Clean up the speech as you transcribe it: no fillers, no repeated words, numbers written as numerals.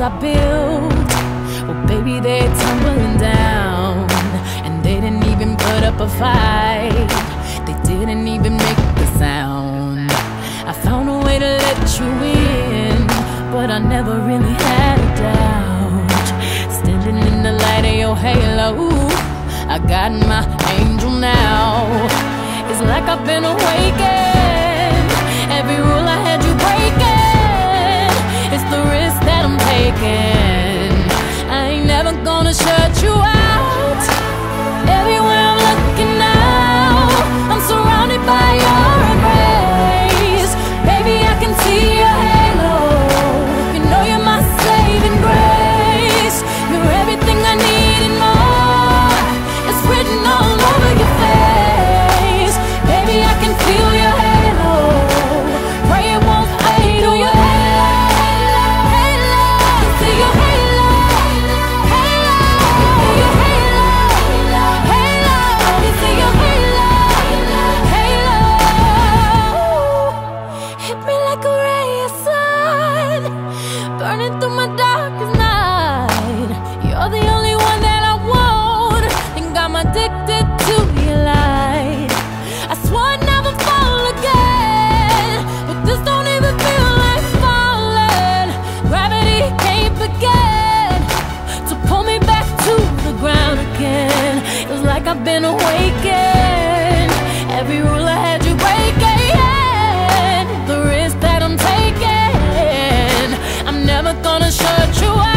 I built, well baby, they're tumbling down. And they didn't even put up a fight, they didn't even make the sound. I found a way to let you in, but I never really had a doubt. Standing in the light of your halo, I got my angel now. It's like I've been awakened. Every rule I had you breaking, it's the risk that I'm taking. I ain't never gonna shut you out. Everywhere I'm looking now, I'm surrounded by your embrace. Baby, I can see your halo. You know you're my saving grace. You're everything I need and more. It's written all over your face. Baby, I can feel your halo. Pray it won't fade on your halo. Halo, see your halo. Halo, your halo. Halo, see your halo. Halo, hit me like a ray of sun, burning through my darkest night. You're the only one that I want, think I'm addicted to your light. I swore I'd never fall again, but this don't even feel like falling. Gravity can't begin to pull me back to the ground again. It's like I've been awakened. Every rule I had you breaking, the risk that I'm taking, I'm never gonna shut you out.